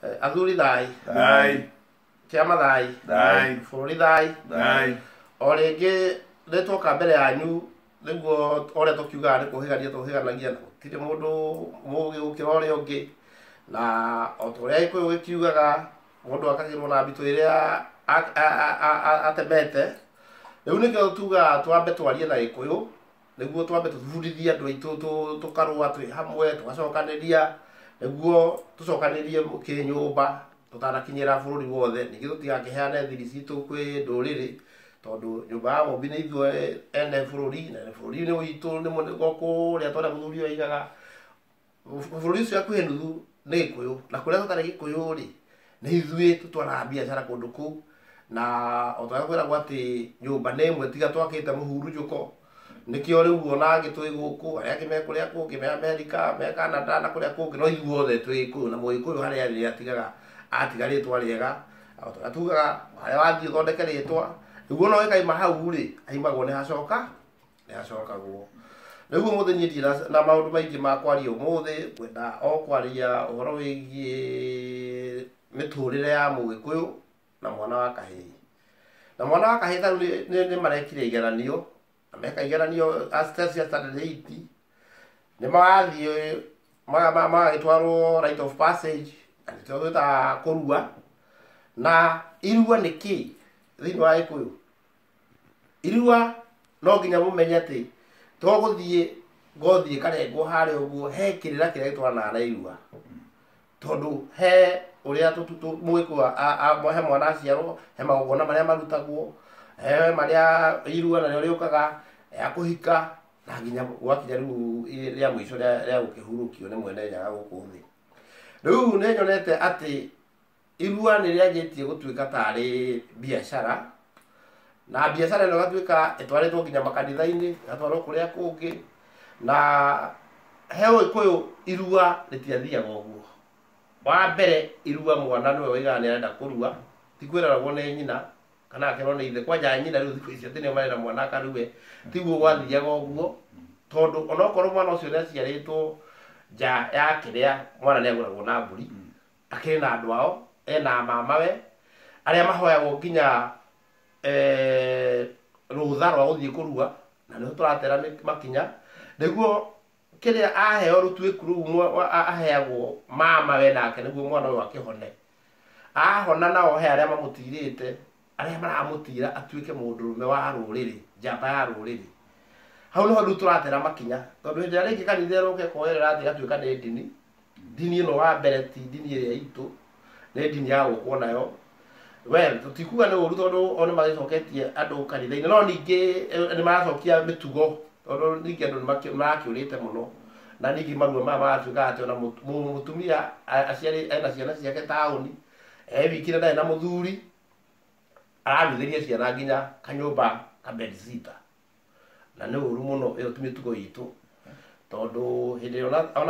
Athuri thai. Thai. Kiama thai. Thai. Bũrũri thai. Thai. O rĩngĩ nĩtwoka mbere yanyu nĩguo ũrĩa tũkiugaga nĩ kũhĩgania tũhĩganagia na gũtirĩ mũndũ mũũgĩ gũkĩra ũrĩa ũngĩ, na o ta ũrĩa Gĩkũyũ gĩkiugaga mũndũ akagĩrwo na mbito ĩrĩa atemete. Rĩu nĩkĩo tugaga twambe twarie na Gĩkũyũ nĩguo twambe tũbundithie andũ aitũ tũkarũa twĩ hamwe tũgacokanĩria nĩguo tũcokanĩrie kĩnyũmba tũtanakinyĩra bũrũri wothe. Ningĩ tũtigakĩheane thiri citũ kwĩ ndũrĩrĩ tondũ nyũmba ya Mũmbi nĩ ithuĩ ene bũrũri na bũrũri-inĩ witũ nĩ kũrĩa twarĩa mũthuri oigaga bũrũri ũcio hakuhĩ nuthu nĩ Gĩkũyũ, na kũrĩa tũtarĩ Gĩkũyũ rĩ nĩ ithuĩ tũtwaraga biacara kũndũ kũu. Na o ta kwĩragwo atĩ nyũmba nĩ ĩmwe tiga twakĩte mũhurunjũko, nĩkĩo rĩu ona angĩ twĩ gũkũ arĩa angĩ me kũrĩa kũngĩ me Amerika me Canada na kũrĩa kũngĩ, no ithuĩ othe twĩ Gĩkũyũ na Mũgĩkũyũ harĩa arĩ atigaga atiga rĩtwa rĩega. O ta tugaga harĩa wathiĩ ũthondeke rĩtwa nĩguo no ĩkaima hau rĩ aimagwo nĩ hacokagwo. Nĩguo mũthĩ niĩ ndirĩ na maũndũ maingĩ ma kwaria ũmũthĩ, ngwenda o kwaria ũhoro wĩgiĩ mĩtũrĩre ya Mũgĩkũyũ na mwana wa kahĩĩ. Na mwana wa kahĩĩ tarĩu nĩ marekire igeranio na meka igeranio cia standard 8 nĩ magathiĩ magagĩtwarwo rite of passage na nĩkĩo twĩtaga kũrua. Na irua nĩ kĩĩ thĩinĩ wa Gĩkũyũ? Irua no nginya mũmenye atĩ to gũthiĩ ngothi ĩkarengwo harĩa ũguo, he kĩrĩra kĩrĩa gĩtwaranaga na irua, tondũ he ũrĩa Mũgĩkũyũ he mwana aciarwo he magongona marĩa marutagwo, he marĩa irua narĩo rĩũkaga rĩa kũhika na nginya gwakinya rĩu rĩa mũico rĩa gũkĩhurũkio nĩ mwene nyaga gũkũ thĩ. Rĩu nĩ nyonete atĩ irua nĩ rĩanjĩtie gũtuĩka tarĩ biacara, na biacara ĩno ĩgatuĩka ĩtwarĩtwo nginya makanitha-inĩ ĩgatwarwo kũrĩa kũngĩ. Na he Ũgĩkũyũ irua rĩtiathiaga ũguo. Wa mbere irua mwana nĩwe waigaga nĩ arenda kũrua, ti kwĩroragwo nĩ nyina kana akerwo nĩ ithe. Kwanja nyina rĩu thikũ ici atĩ nĩo marenda mwana akarue, tiguo gwathiaga ũguo, tondũ onokorwo mwana ũcio nĩ aciarĩtwo nja ya kĩrĩa mwana nĩ agũragwo na mbũri, akĩrĩ na andũ ao ena mamawe arĩa mahoyagwo nginya rũtha rwa gũthiĩ kũrua, na nĩho tũratera makinya nĩguo kĩrĩa aheo rũtuĩku rũu aheagwo mamawe nake nĩguo mwana ũyũ akĩhone. Ahona nao he arĩa mamũtirĩte arĩa maramũtira atuĩke mũndũrũme wa rũrĩrĩ, njamba ya rũrĩrĩ. Hau nĩho rĩu tũratera makinya, tondũ hĩndĩ ĩrĩa rĩngĩ kanitha ĩroka ĩkoerera atĩ ĩgatuĩka nĩ ndini. Ndini ĩno wa mbere ti ndini ĩrĩa itũ, nĩ ndini ya gũkwo nayo. Well, tũtikuga nĩ ũru tondũ o nĩ magĩcoketie andũ kanitha-inĩ, no ningĩ nĩ maracokia mĩtugo tondũ ningĩ andũ nĩ marakĩũrĩte mũno, na ningĩ marua maya magatuĩka atĩ ona mũtumia ena ciana ciake taũni ewikire ndarĩ na mũthuri araruithĩria ciana nginya kanyũmba ka bedsitter, na nĩ ũru mũno. Ĩyo ti mĩtugo itũ, tondũ hĩndĩ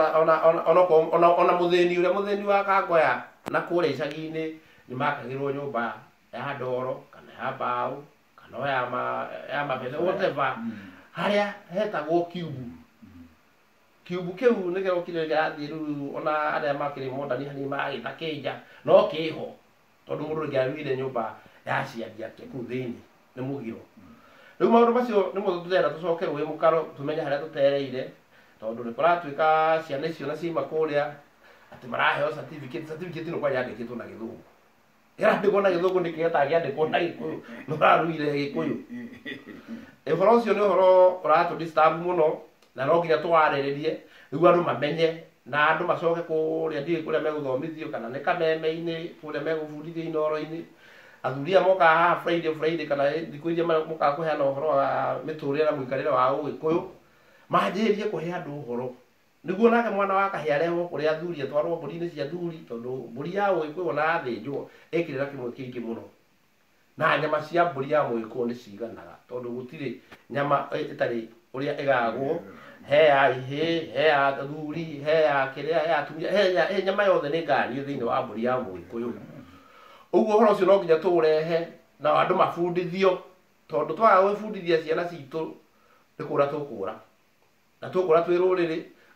ona mũthĩni wa Kangoya na kũrĩa icagi-inĩ nĩ makagĩrwo nyũmba ya ndoro kana ya mbaũ kana ya mabete whatever, harĩa hetagwo kiubu. Kiubu kĩu nĩkĩo kĩrĩa kĩrathiĩ rĩu ona arĩa makĩrĩ modani hanini magagĩta kĩnja, no kĩho tondũ mũndũ ndangĩaruire nyũmba ya aciari ake kũu thĩinĩ, nĩ mũgiro. Rĩu maũndũ macio nĩmo tũrenda tũcokerwo wĩ mũkaro tũmenye harĩa tũtereire, tondũ nĩ kũratuĩka ciana icio na ciuma kũrĩa atĩ maraheo certificate. Certificate ĩno kwanja yandĩkĩtwo na Gĩthũngũ, ĩrandĩkwo na Gĩthũngũ nĩkĩo ĩtangĩandĩkwo na Gĩkũyũ, nĩ ũraruire Gĩkũyũ. Ũhoro ũcio nĩ ũhoro ũratũ-disturb mũno, na no nginya tũwarĩrĩrie nĩguo andũ mamenye na andũ macoke kũrĩa ndiũĩ kũrĩa megũthomithio kana nĩ kameme-inĩ kũrĩa megũbundithio inoro-inĩ. Athuri aya mokaga haha Friday kana thikũ iria mokaga kũheana ũhoro wa mĩtũrĩre na mũikarĩre wa Ũgĩkũyũ, manjĩrĩrie kũhe andũ ũhoro nĩguo nake mwana wa kahĩĩ arehwo kũrĩa athuri atwarwo mbũri-inĩ cia athuri, tondũ mbũri ya Ũgĩkũyũ ona yathĩnjwo ĩ kĩrĩra kĩmwe kĩingĩ mũno, na nyama cia mbũri ya Mũgĩkũyũ nĩ ciganaga, tondũ gũtirĩ nyama ĩtarĩ ũrĩa ĩgagwo. He ya ihĩ, he ya athuri, he ya kĩrĩa, he ya atumia, he nyama yothe nĩ nganio thĩinĩ wa mbũri ya Mũgĩkũyũ. Ũguo ũhoro ũcio no nginya tũũrehe na andũ mabundithio, tondũ twaga gwĩbundithia ciana citũ nĩ kũũra tũkũũra, na tũkũũra twĩ rũrĩrĩ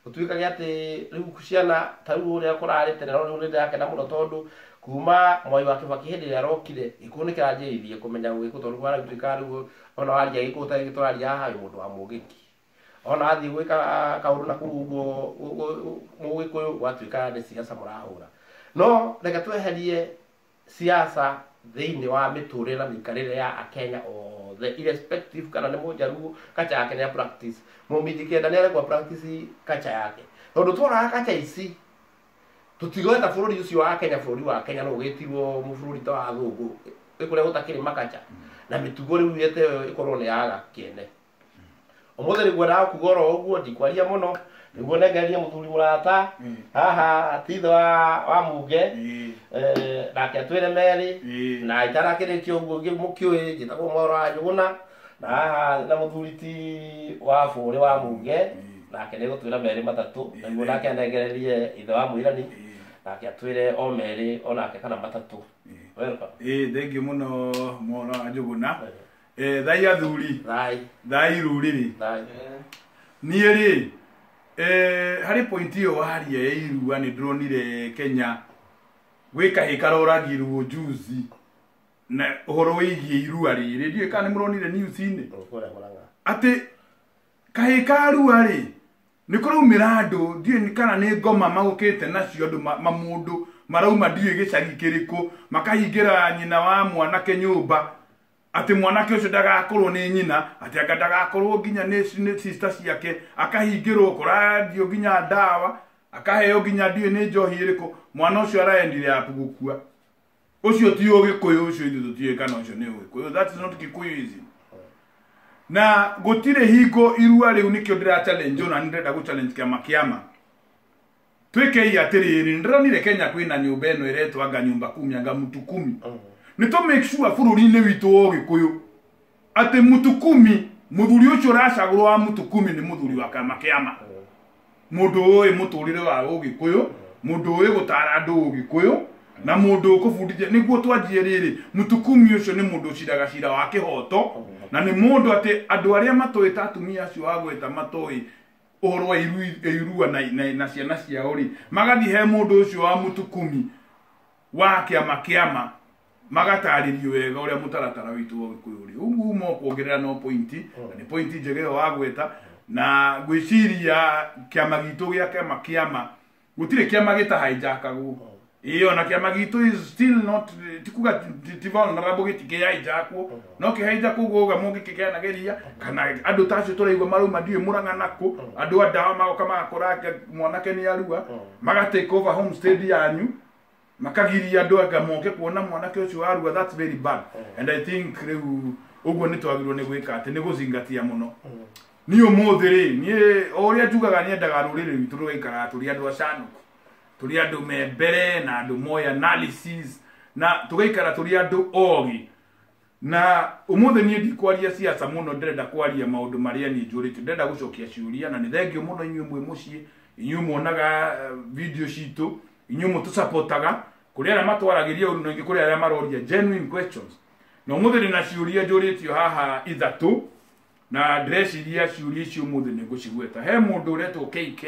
gutuikage ati riu ciana ta riu uria kurari tene no ni ndakena muno tondu kuma Mwai wa Kibaki hindi ria rokire ikuo ni kiranjiririe kumenya gwiku tondu kwa tuika riu ona waria ikuo ta gituraria haha mundu wa mugiki ona athi gwika kaundu na kuguo mugikuyu gwatuika ni siasa murahura no reke tweherie siasa thiini wa miturire na mikarire ya akenya othe irrespective kana ni mujaruo kacha yake ni practice mumiji kenda ni arekwa practice kacha yake tondu twora kacha ici tutigweta bururi ucio wa Kenya bururi wa Kenya no gitirwo mubururi ta wa thungu ikuria gutakiri makacha na mitugo riu yete ikorwo ni yaga kiene omothe ni gwera kugoro uguo ndikwaria muno niguo nengeria muthuri murata haha titho wa muge nake atwire meri na itarakirikio uguo mukiui njitagwo Mwaura wa Njuguna na haha na muthuri ti wa buri wa muge nake ni gutwira meri matatu niguo nake anengererie ithe wa Mwirani nake atwire o meri onake kana matatu thank you muno Mwaura wa Njuguna thai athuri thai ruriri niĩ rĩ harĩ point iyo waria ya irua nĩ ndĩronire Kenya gwĩ kahĩ karoragirwo juzi na ũhoro wĩgiĩ irua rĩrĩ ndiũĩ kana nĩ mũronire news-inĩ atĩ kahĩ ka rua rĩ nĩ kũraumĩra andũ ndiũĩ kana nĩ ngoma magũkĩte nacio andũ mamũndũ marauma ndiũĩ gĩcagi kĩrĩkũ makahingĩra nyina wa mwanake nyũmba ati mwanake ucio ndagakorwo ni nyina ati anga ndagakorwo nginya ni sister ciake akahingirwo kuradio nginya ndawa akaheo nginya ndiwe ni njohi iriku mwana ucio araendire apugukua ucio ti ugikuyu ucio ithu tutie kana ucio ni ugikuyu that is not Kikuyuism na gutire hingo irua riu nikio ndira challenge ona ndenda gu challenge kiama twikei atiriri ndironire Kenya kwina nyumba eno iretwa anga nyumba 10 anga mtu 10 ni to make sure bururi-ini witu wo Gikuyu ati mutu 10 muthuri ucio racagurwo wa mutu 10 ni muthuri wa kiama mundu uyu muturire wa Gikuyu mundu uyu gutara andu Gikuyu na mundu ukubundithia niguo twanjie riri mutu 10 ucio ni mundu uciraga cira wa kihoto na ni mundu ati andu aria matoita atumia acio wa gweta matoi uhoro wa irua na ciana ciao ri magathi he mundu ucio wa mutu 10 wa kiama magataririo wega uria mutaratara witu wo Gikuyu ri ugu mo kuongerera no point na ni point njegere wa gweta na gwiciria kiama gitu gia kiama gutire kiama gita hijackagwo iyo na kiama gitu is still not tikuga vulnerable gitike hijackwo no ki hijackwo goga mungi kikeanageria kana andu tacio turaigwa maruma ndiwe murang'anako andu adawa magoka magakora mwanake ni arua magatake over homestead yanyu makagiria andu anga moke kuona mwanake ucio warua that's very bad and I think riu uguo ni twagirwo ni gwika ati ni guzingatia muno ni umuthiri ni oria njugaga ni endaga ruriri witu rugaikara turi andu acanuku turi andu membere na andu moy analysis na tugaikara turi andu ogi na umuthi ni ndikwaria siasa muno ndenda kwaria maundu maria ni njurite ndenda gucokia ciuria na ni thengio muno inyuĩ mwe mucii inyuĩ muonaga video citu inyuĩ mutusupportaga kuri ara matwaragiria uru ningi kuri ara maroria genuine questions no muthiri na ciuria njuritio haha ithatu na address iria ciuria icio muthiri ni gucigweta he mundu uretwo KK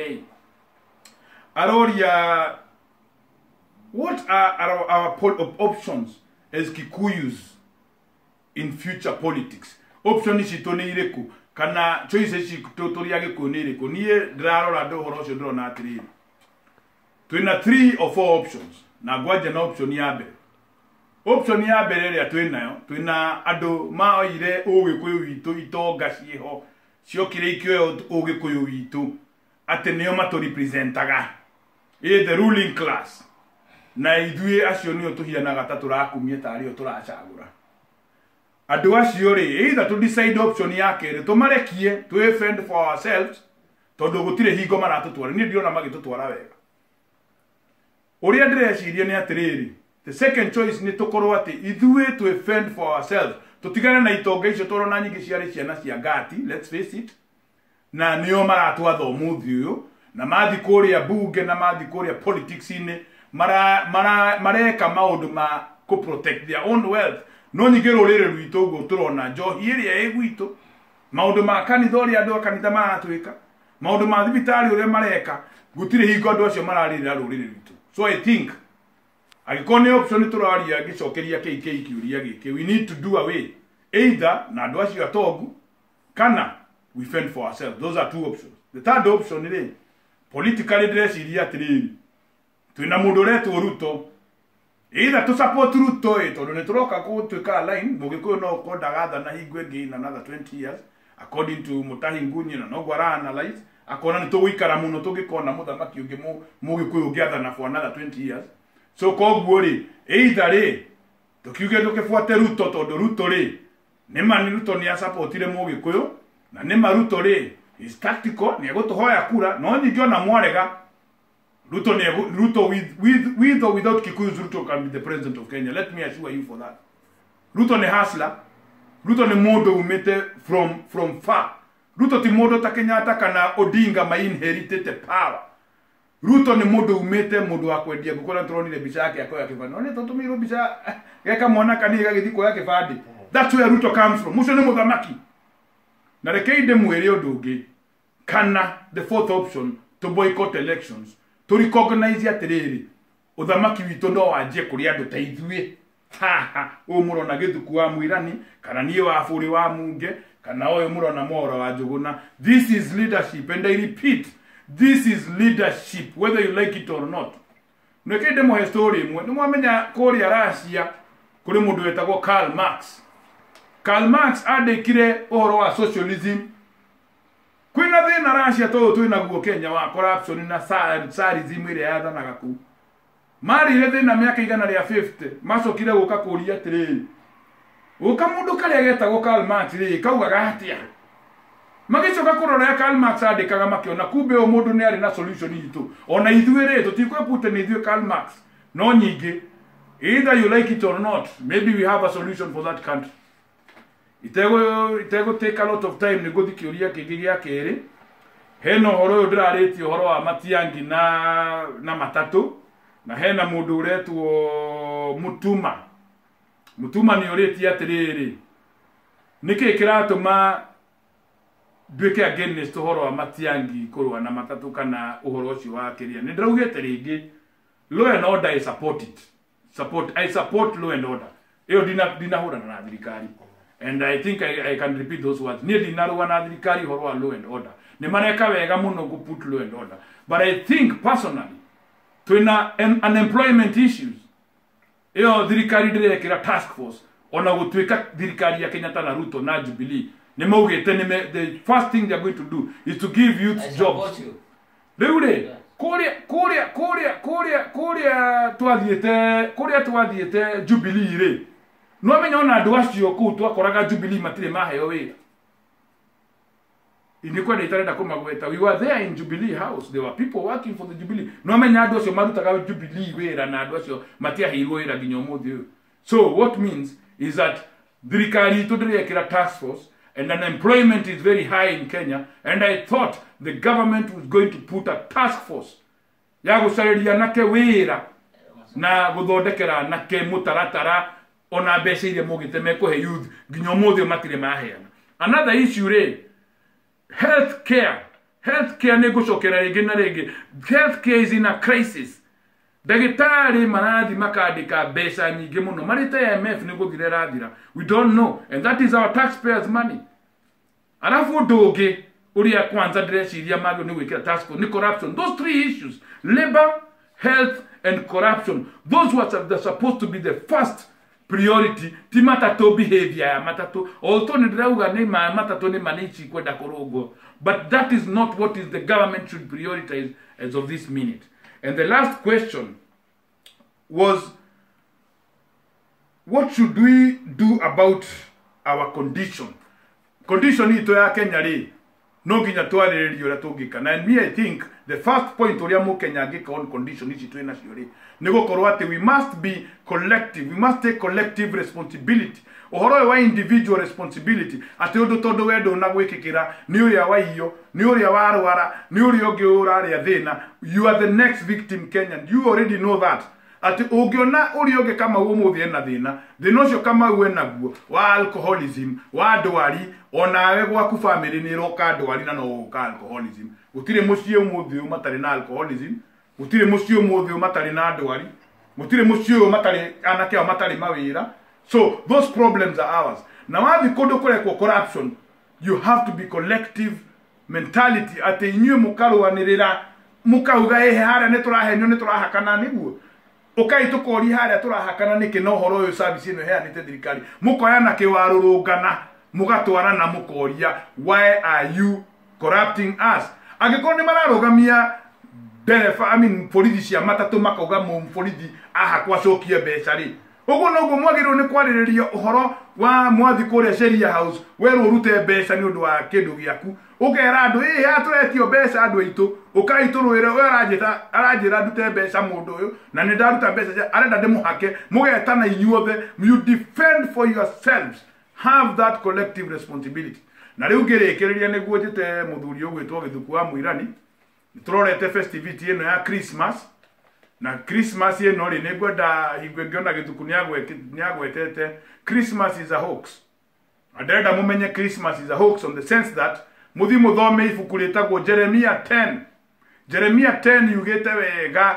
aroria what are our options as Kikuyus in future politics option citu ni iriku kana choices citu turia Gikuyu ni iriku nie ndirarora ndohoro ucio ndirona atiriri twina 3 or 4 options na gwaje na option ya mbere ria twina andu maoire Ugikuyu witu itonga ciho ciokire ikio Ugikuyu witu ati nio matu representaga the ruling class na ithuĩ acio nio tuhianaga ta turakumie tari o turacagura andu acio ri either to decide option ya kere tumarekie to fend for ourselves tondu gutire hingo maratutwara ni ndiona magitutwara wega uria ndireciria ni atiriri the second choice ni tukorwo ati ithuĩ to fend for ourselves tutigane na itonga icio turona nyingi ciarĩ ciana cia ngati let's face it na nio maratwatha umuthi uyu na mathi kuria bunge na mathi kuria politics ine mareka maundu ma ku protect their own wealth no nyingi rurire rwitu uguo turona njohi iria igwitu maundu ma kanitha uria andu akanitha maratwika maundu ma thibitari ure mareka gutire hingo andu acio mararira ruriri ritu. So I think agikone option turaria gicokeria KK kiuria giki, we need to do away either na andu acio atogu kana we fend for ourselves. Those are two options. The third option is politically dress iria atiriri twina mundu retu Ruto, either to support Ruto tondu ni turoka gutwika line mugikuyu no kondaga na hingwe ngi in another 20 years according to Mutahi Ngunyi na no gwara analyze akona ni tuguikara muno tugikona muthamaki ungi mugikuyu ngiathana for another 20 years. So koguo ri either ri tukiuge tukifuate Ruto tondu Ruto ri nima ni Ruto ni supportire mugikuyu na nima Ruto ri is tactical ni gutuhoya kura no ningiona mwarega Ruto ni Ruto with or without Kikuyus, Ruto can be the president of Kenya. Let me assure you for that. Ruto ni hustler. Ruto ni modo umete from far. Ruto ti modo ta Kenyatta kana Odinga ma inherited power. Ruto ni modo umete modo akwendia gukora troni le bisha yake akoya kifani. Oni totumiro bisha geka mwana kaniga githiko yake fadi. That's where Ruto comes from. Muso ni muthamaki. Na rekeide mwere odungi kana the fourth option to boycott elections. To recognize atiriri uthamaki witu no wanje kuri andu ta ithue murona githuku wa mwirani kana nie wa buri wa munge kana oyo murona moro wa Njuguna. This is leadership, and I repeat, this is leadership whether you like it or not. Nekende mo history mwe nimwamenya kuri Russia kuri mundu wetagwo Karl Marx. Karl Marx adekire ohoro wa socialism. Kwina thina Russia twina guo Kenya wa corruption na tsarism ile yathanaga ku mari ile thina miaka igana ria 50 macokire guka kuria atiriri uka mundu kale getagwo Karl Marx ri kaugaga atia magicoka kurora Karl Marx andikaga makiona kumbe o mundu ni ari na solution itu ona ithuire tutikwepute ni ithuire Karl Marx no nyingi either you like it or not, maybe we have a solution for that country. Itego take a lot of time ni guthi kiuria kingi gia keri heno horo ndirareti horo wa Matiangi na matatu na hena mundu uretwo Mutuma ni ureti atiriri niki kiratuma duike against horo wa Matiangi kurwa na matatu kana uhoro ucio wa kiria ni ndiraugite ringi law and order I support it. I support law and order. Iyo dina hura na thirikari. And I think I can repeat those words. Ni dinaruwa na thirikari horo wa law and order. Ni mareka wega muno ku put law and order. But I think personally twina unemployment issues. Iyo thirikari ndirekira task force ona gutwika thirikari ya Kenyatta na Ruto na Jubilee. Ni maugite ni the first thing they are going to do is to give youth jobs. Reure Korea twathiete Jubilee re no menya ona andu acio ku twakoraga Jubilee matire maheo wira indikwa ni itarenda kumagweta. We were there in Jubilee House, there were people working for the Jubilee. No menya andu acio marutaga Jubilee wira na andu acio matiahirwo wira nginya umuthi. So what means is that thirikari tudirekira task force and unemployment is very high in Kenya, and I thought the government was going to put a task force ya gusariria nake wira na guthondekera nake mutaratara ona mbeca iria mugite mekuhe youth nginya umuthi matire maheana. Another issue re healthcare ne gucokera ringi na ringi. Healthcare is in a crisis. Dagitari marathi makandika mbeca nyingi muno marite IMF ni guthire rathira. We don't know, and that is our taxpayers money. Alafu ndugi uria kwanza ndreciria magyo ni gwikira task force ni corruption. Those three issues, labor, health and corruption, those were supposed to be the first priority. Ti matatu behavior ya matatu although ndirauga ni matatu ni manichi kwenda kurugo, but that is not what is the government should prioritize as of this minute. And the last question was, what should we do about our condition? Condition ito ya Kenya ri no nginya twaririo ra tungikana. And me I think the first point uria mu Kenya ngika on condition ici twina cio ri ni gukorwo ati we must be collective, we must take collective responsibility. Ohoro wa individual responsibility ati undu tondu wendo na gwikikira ni uria wa iyo ni uria warwara ni uria ungi urari thina, you are the next victim Kenyan. You already know that. ati ungiona uri ungi kama umuthi ena thina ucio kama we naguo wa alcoholism wa ndwari onawe gwaku family ni roka ndwari na no uka alcoholism gutire mucie umuthi matari na alcoholism gutire mucie umuthi matari na ndwari gutire mucie matari anake o matari mawira. So those problems are ours. Now wathi kundu kurekwo corruption, you have to be collective mentality ati inyue mukaruanirira mukauga haria niturahenyo niturahakana niguo ukai tukori haria turahakana niki no horo uyu service ino heanite thirikari mukoyana kiwarurungana mugatwara na mukoria why are you corrupting us agiko ni mararugamia dereva polisi cia matatu makauga polisi ahakwa cokie mbeca ri uguo noguo mwagirwo ni kwaririria uhoro wa mwathi kuria sheria house weru urute mbeca ni undu wa kindu giaku ukera andu aturetio mbeca andu aitu ukaiturwire we aranjira ndute mbeca mundu uyu na ni ndaruta mbeca arenda ndimuhake mugetana inyuothe you defend for yourselves have that collective responsibility na riu ngirikiriria niguo njite muthuri ugwitwo Githuku wa Muirani turorete festivity ino ya Christmas na Christmas ino ri nigwenda ingwegiona Githuku niagwetete Christmas is a hoax. Adenda mumenye Christmas is a hoax on the sense that muthi muthome ibuku ritagwo Jeremiah 10. Jeremiah 10 yugite wega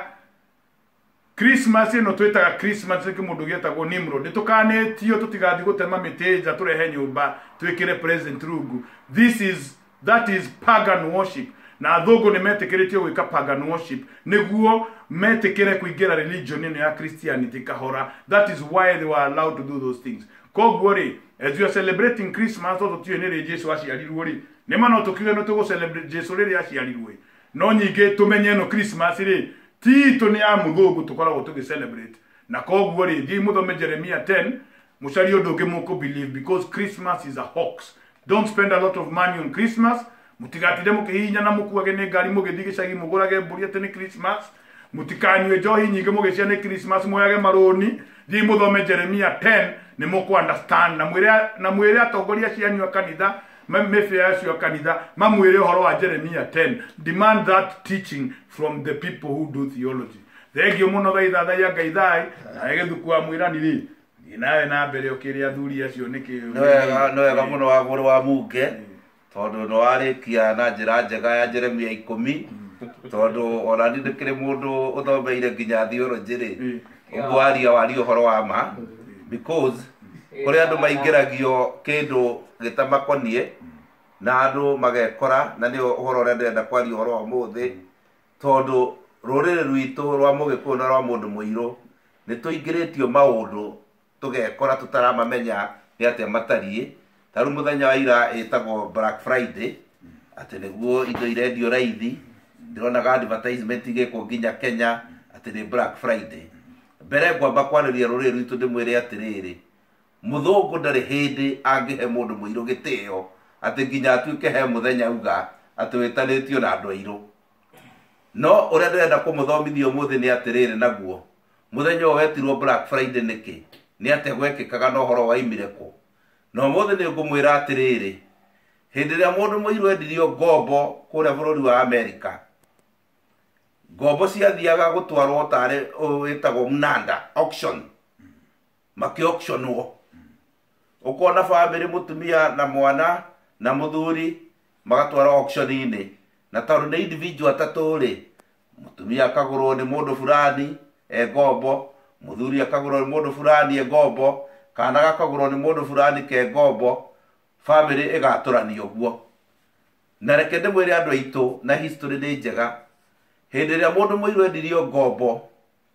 Christmas ino twitaga Christmas ki mundu getagwo Nimrod tukanetio tutigathi gutema miteja turehe nyumba twikire present rugu. That is pagan worship. Na thogo ni metekeretio gwika pagan worship niguo metekere kuingira religion ino ya Christianity kahora. That is why they were allowed to do those things. Koguo ri as you are celebrating Christmas to tuyo ni Jesu aciarirwo ri ni mano tukiwe no tugo celebrate Jesu ri aciarirwo no nyinge tumenye no Christmas ri tito ni amuthugu tukoragwo tugi celebrate na koguo ri thi muthome Jeremiah 10 mucari undu ungi muko believe because Christmas is a hoax. Don't spend a lot of money on Christmas. Mutigatire mukihinya na mukuage ni ngari mugithigicagi mugurage mburi ati ni Christmas. Mutikanywe njohi nyinge mugicia ni Christmas moyage maroni. Thi muthome Jeremiah 10 ni muku understand na mwire atongoria cianyu kanitha mefia cio kanitha mamwire horo wa Jeremiah 10. Demand that teaching from the people who do theology. Thegio muno thaitha ya Ngai na Githuku wa Muirani ri nawe na mbere ukiria thuri acio niki no wega muno wa guru wa munge tondu no warikia na njira njega ya Jeremia 10 tondu ona ni ndikire mundu uthomeire nginya theology ri ugwaria wari uhoro wa ma because kuri andu maingiragio kindu gitamakonie na andu magekora na ni uhoro ria ndenda kwari uhoro wa muthi tondu rurire rwitu rwa Mugikuyu na rwa mundu muiru ni tuingiritio maundu tugekora tutaramamenya ni atia matariĩ taru muthenya wa ira etagwo Black Friday ati niguo indo irendio raithi ndironaga advertisement igekwo nginya Kenya ati ni Black Friday mbere ngwamba kwarĩria rũrĩrĩ rwitũ ndĩmwĩre atĩrĩrĩ muthũngũ ndarĩ hĩndĩ angĩhe mũndũ mũirũ gĩtĩo atĩ nginya atuĩke he mũthenya uga atĩ wĩtanĩtio na andũ airũ no ũrĩa ndĩrenda kũmũthomithia ũmũthĩ nĩ atĩrĩrĩ naguo mũthenya ũyũ wetirwo Black Friday nĩkĩ ni ate gwekĩkaga na ũhoro wa imireko no mũthĩ nĩ ngũmwĩra atĩrĩrĩ hĩndĩ ĩrĩa mũndũ mũirũ endirio ngombo kũrĩa bũrũri wa Amerika ngombo ciathiaga gũtwarwo tarĩ wĩtagwo mnanda auction makĩ-auctionwo ũkona famĩlĩ mũtumia na mwana na mũthuri magatwara auction-inĩ na tondũ nĩ individual atatũ rĩ mũtumia akagũrwo nĩ mũndũ fulani ngombo muthuri akagurwo ni mundu fulani ngombo kana gakagurwo ni mundu fulani ke ngombo family igaturanio guo na reke ndimwire andu aitu na history ni njega hindi ria mundu muiru endirio ngombo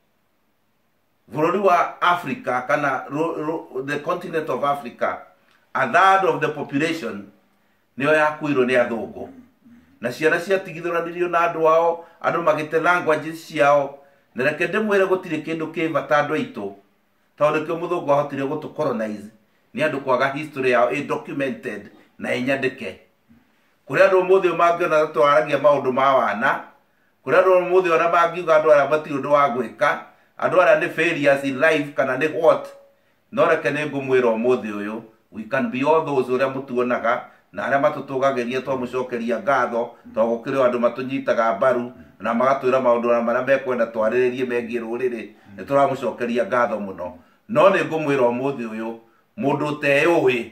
bururi wa Africa kana the continent of Africa a third of the population niyo yakuirwo ni athungu na ciana ciatigithũranirio na andu ao andu magite languages ciao na reke ndimwire gutire kindu kivata andu aitu tondu kio muthungu ahotire gutu colonize ni andu kwaga history yao documented na inyandike kuri andu muthi mangiona twaragia maundu ma wana kuri andu muthi ona mangiuga andu ara mati undu wa gwika andu ara ni failures in life kana ni what no reke ni ngumwira umuthi uyu we can be all those uria mutuonaga na aria matutugagiria twamucokeria ngatho to gukire andu matunyitaga mbaru na magatwira maundu maria mekwenda twariririe megie ruriri nä tå ramå cokeria ngatho må no no nä ngå mwä ra å må thä å yå må ndå teå ä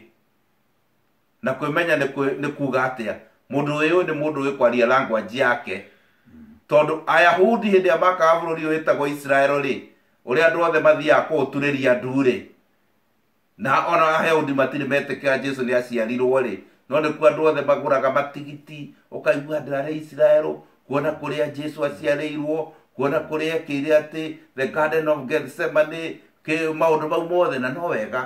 na kwä menya nä kuga atä a må ndå å yå nä må ndå å kwaria language yake tondå ayahudi hä ndä ä makaga bå rå ri å wä tagwo Israel rä å rä a andå othe mathiaga kå å turä ria ndu rä na ona ayahudi matirä metä kä ra Jesu nä aciarirwo rä no nä kuo andå othe magå raga matigiti å kaigua andå arä Israel kuona kå rä a Jesu aciarä irwo kuona kå rä a kä ire atä the Garden of Gethsemane maå ndå mau mothe na no wega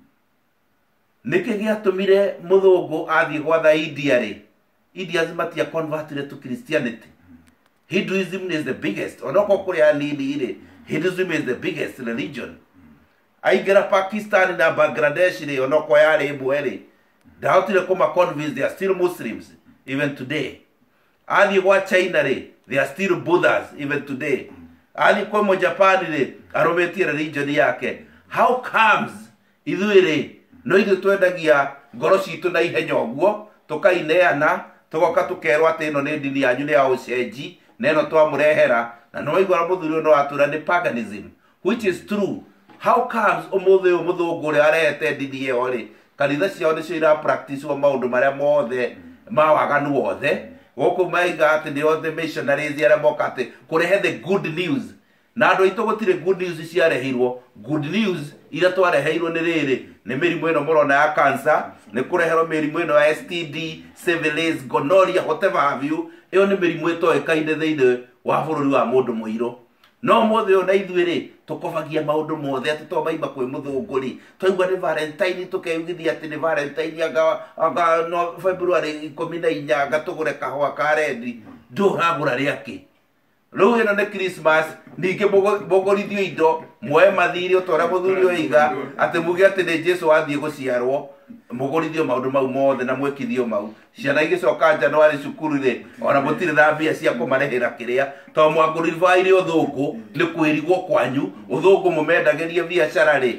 nä kä gä atå mire må thå ngå athiä gwatha India rä Indians matia converted to Christianity. Hinduism is the biggest onoko kå rä a nini rä Hinduism is the biggest religion aingä Pakistan na Bangladesh rä onoko yarä mbwe rä ndahotire kå ma convince they are still Muslims even today athiä gwa China rä they are still Buddhas even today athiä kwa mo Japan rä arå mä tie religion yake how comes ithuä rä no ithuä twendagia ngoro citå na ihenya å guo tå kaineana tå goka tå kerwo atä ä no nä ndini yanyu nä ya å cenji na ä no twamå rehera na no waigua må thuri å no atå ra nä paganism which is true how comes å må thä å må thå ngå å rä a arehete ndini ä yo rä kanitha ciao nä cio ira practice wa maå ndå marä a mothe ma waganu wothe gå maiga atä nä othe missionaries arä a moka atä kå rehe the good news na andå aitå gå tirä good news ciareheirwo good news iria twareheirwo nä rä rä nä mä rimå ä no må rona ya cancer nä kå reherwo mä rimå ä no ya STD syphilis gonorrhea whatever have you ä yo nä mä rimå ä toä kaine thä inä wa bå rå ri wa må ndå må irå no mothe å na ithuä rä tå kobagia maå ndå mothe atä to maima kwä må thå ngå rä twaigua nä valentine tå keugithia atä nä valentine anga no February 14 anga tå gå re kahåa ka rendi ndå ragå ra rä akä rä u ä no nä Christmas ningä må gorithio indo mwoe mathirä å tåra må thuri oiga atä muge atä nä Jesu wathiä gå ciarwo må gorithio maå ndå mau mothe na mwäkithio mau ciana igä coka Januari cukuru rä ona må tirä na mbia cia kå marehä ra kä rä a to mwangåribairä å thå ngå nä kwä rigwo kwanyu å thå ngå må mendagä rie biacara rä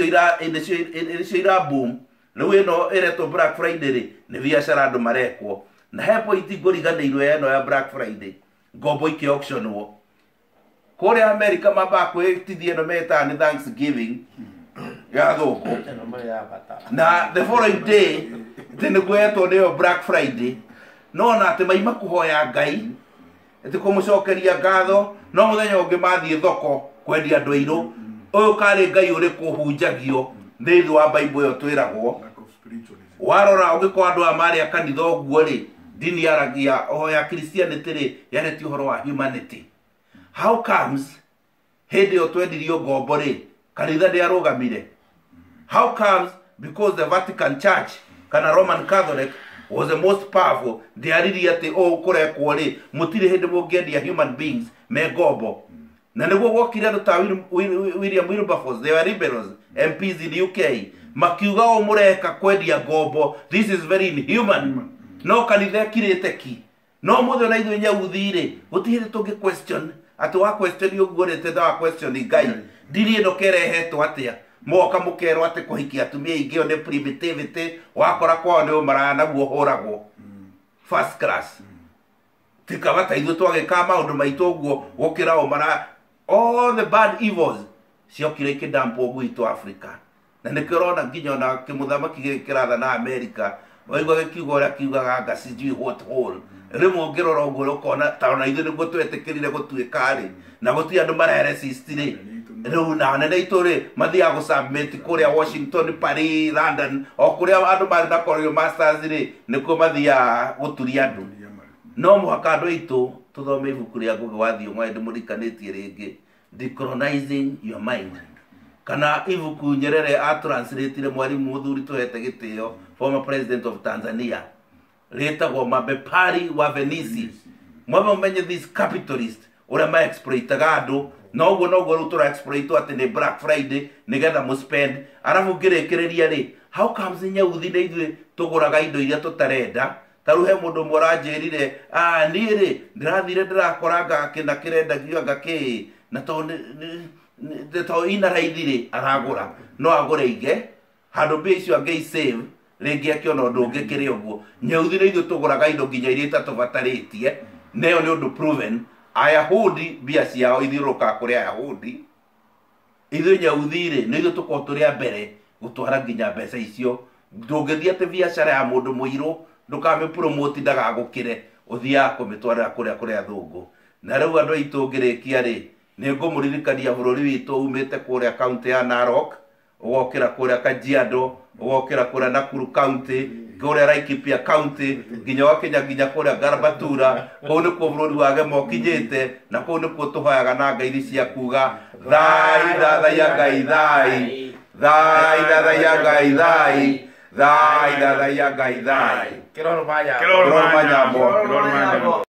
nä cio ira boom rä u ä no ä retwo Black Friday rä nä biacara andå marekwo na he pointi ngå riganä irwo ä no ya Black Friday ngombo ikä auctionwo kå rä a America mambaga kwä tithia ä no metaga nä Thanksgiving ya thå ngå na the following day tä nä guetwo nä yo Black Friday no na atä maima kå hoya Ngai atä kå må cokeria ngatho no må thenya å ngä mathiä thoko kwendia andå airå å yå karä Ngai å rä kå hunjagio thä thä wa Bible ä yo twä ragwo warora å gä korwo andå aya marä a kanitha å guo rä dini yaragia o ya Christianity rä yaretie å horo wa humanity how comes hä ndä ä yo twendirio ngombo rä kanitha ndä arå gamire how comes because the Vatican Church kana Roman Catholic was the most powerful ndiaririe atä å kå rekwo rä må tirä hä ndä må ngä endia human beings me ngombo na nä guo gwokire andå ta William Wilberforce they were liberals MPs in UK makiuga å må reka kwendia ngombo this is very inhuman no kanitha kä ki no må thä ona ithuä nyauthi rä gå tirä tå ngä question atä wa question å guo rä tetha wa question Ngai ndini ä no kerehetwo atä a moka må kerwo atä kå hikia atumia ingä o nä primitivity wakora kwao nä å maraya naguo hå ragwo first class tikabata ithuä twagä ka maå ndå maitå å guo gå kä ra å maraya all the bad evils ciokire ikä dampwo gwitå Africa na nä kä rona nginya ona kä må thamaki gä kä ratha na America waigua gä kiuga å rä a kiugaga anga sijui what hole rä mwe å ngä rora å guo å kona taona ithuä nä guo twetä kä rire gå tuä ka rä na gå tirä andå mareresist rä rä u na nene itå rä mathiaga gå submit kå rä a Washington Paris London o kå rä a andå marä na Colonial Masters rä nä kuo mathiaga gå turia andå no må haka andå aitå tå thome ibuku rä a ngå gä wathiä å mwe ndä må rikanä tie rä ngä decolonizing your mind kana ibuku Nyerere atranslate mwarimu muthuri tuhete gitio former president of Tanzania retagwo Mabepari wa Venice mwabe menye this capitalist ora ma exploitaga andu noguo ru tura exploitwo ati ni Black Friday nigetha mu spend arabu ngirekereria ri how comes nyauthi na ithuĩ tũgũraga indo iria tũtarenda taru he mũndũ mũranjĩrire niĩ rĩ ndĩrathire ndĩrakoranga kĩna kĩrendagio anga kĩ na to ina raithi rĩ aragũra no agũre ige handũ mbia icio angĩisave rĩngĩ akĩona ũndũ ũngĩ kĩrĩ ũguo nyauthi na ithuĩ tũgũraga indo nginya iria itatũbatarĩtie na ĩyo nĩ ũndũ proven Ayahudi mbia ciao ithiũrũrũkaga kũrĩ Ayahudi ithuĩ nyauthi-rĩ nĩ ithuĩ tũkorwo tũrĩ a mbere gũtwara nginya mbeca icio. Ndũngĩthiĩ atĩ biacara ya mũndũ mũirũ ndũkamĩ promote ndagagũkĩre, ũthiaga kũmĩtwarĩra kũrĩa athũngũ. Na rĩu andũ aitũ ngĩrĩkia-rĩ, nĩ ngũmũririkania bũrũri witũ umĩte kũrĩa kaunti ya Narok, ũgokĩra kũrĩa Kajiado, ũgokĩra kũrĩa Nakuru County, kũrĩa Laikipia County, nginya ũgakinya nginya kũrĩa Garbatura. Kũu nĩkuo bũrũri wa Gema ũkinyĩte, na kũu nĩkuo tũhoyaga na ngai cia kuga thai thathaia ngai thai, thai thathaia ngai thai, thai thathaia ngai thai. Kĩroro manyambo. Kĩroro manyambo.